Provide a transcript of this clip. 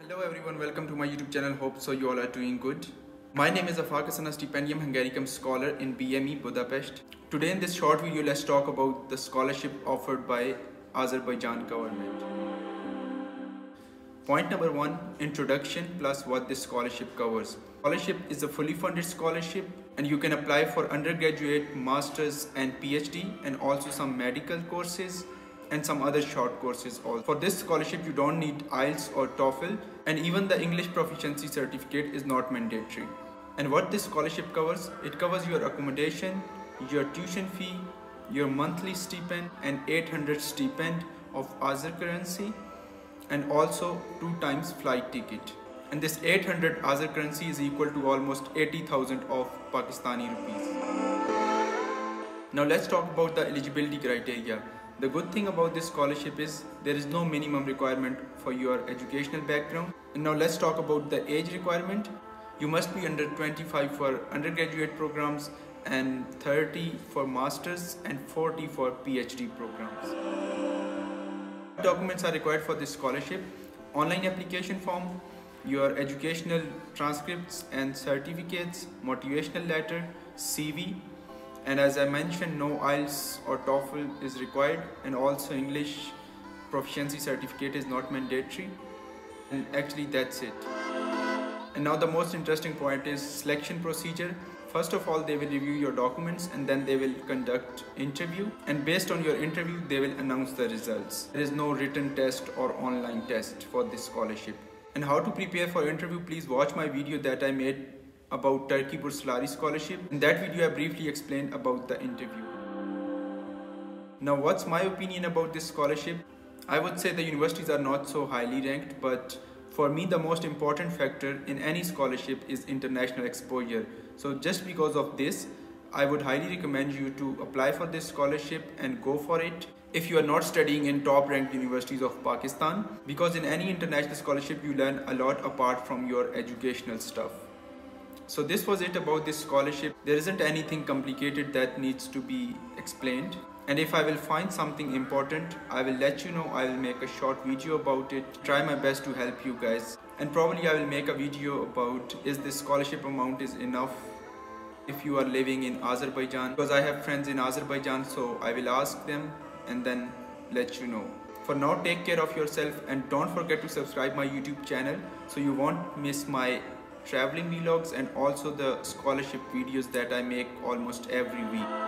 Hello everyone, welcome to my YouTube channel. Hope so you all are doing good. My name is Afaq Hassan, a Stipendium Hungaricum scholar in BME Budapest. Today in this short video, let's talk about the scholarship offered by Azerbaijan government. Point number 1, introduction plus what this scholarship covers. Scholarship is a fully funded scholarship and you can apply for undergraduate, masters and PhD and also some medical courses and some other short courses also. For this scholarship you don't need IELTS or TOEFL, and even the English proficiency certificate is not mandatory. And what this scholarship covers, it covers your accommodation, your tuition fee, your monthly stipend and 800 stipend of Azer currency and also 2 times flight ticket. And this 800 Azer currency is equal to almost 80,000 of Pakistani rupees. Now let's talk about the eligibility criteria. The good thing about this scholarship is there is no minimum requirement for your educational background. And now let's talk about the age requirement. You must be under 25 for undergraduate programs and 30 for masters and 40 for PhD programs. Documents are required for this scholarship: online application form, your educational transcripts and certificates, motivational letter, CV, and as I mentioned, no IELTS or TOEFL is required, and also English proficiency certificate is not mandatory. And actually that's it. And now the most interesting point is selection procedure. First of all, they will review your documents and then they will conduct interview, and based on your interview they will announce the results. There is no written test or online test for this scholarship. And how to prepare for interview, please watch my video that I made about Turkey Burslari scholarship. In that video I briefly explained about the interview. Now what's my opinion about this scholarship? I would say the universities are not so highly ranked, but for me the most important factor in any scholarship is international exposure. So just because of this, I would highly recommend you to apply for this scholarship and go for it if you are not studying in top ranked universities of Pakistan, because in any international scholarship you learn a lot apart from your educational stuff. So this was it about this scholarship. There isn't anything complicated that needs to be explained. And if I will find something important, I will let you know. I will make a short video about it. Try my best to help you guys. And probably I will make a video about is this scholarship amount is enough if you are living in Azerbaijan. Because I have friends in Azerbaijan, so I will ask them and then let you know. For now, take care of yourself and don't forget to subscribe my YouTube channel so you won't miss my traveling vlogs and also the scholarship videos that I make almost every week.